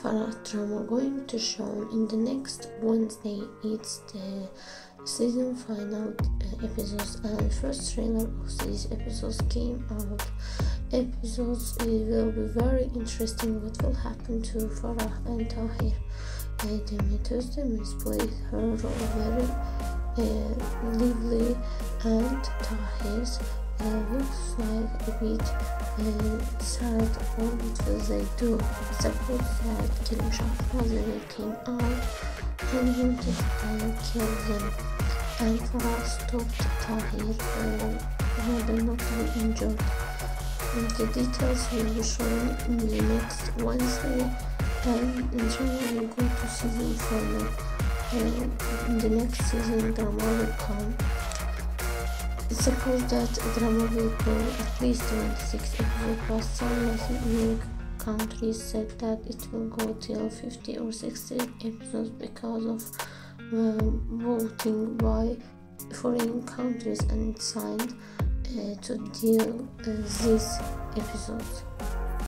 Farah drama going to show in the next Wednesday. It's the season final episodes, and first trailer of these episodes came out. Episodes will be very interesting. What will happen to Farah and Tahir? Demet plays her role very lively, and Tahir's looks like a bit sad. What will they do? Suppose that Kilim came out and him to kill them, and Farah stopped Tahir rather not to be injured. The details will be shown in the next Wednesday, and in general we go to season final. In the next season drama will come. Suppose that drama will go at least 26 episodes, but some Latin countries said that it will go till 50 or 60 episodes because of voting by foreign countries, and signed to deal these episodes.